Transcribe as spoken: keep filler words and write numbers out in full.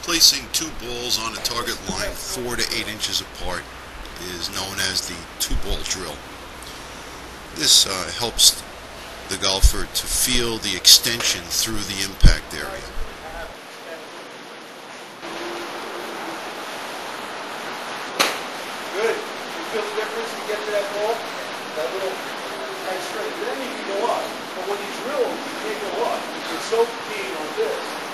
Placing two balls on a target line four to eight inches apart is known as the two-ball drill. This uh, helps the golfer to feel the extension through the impact area. Good. You feel the difference when you get to that ball? That little tight straight. Then you can go up. But when you drill, you can't go up. You're so keen on this.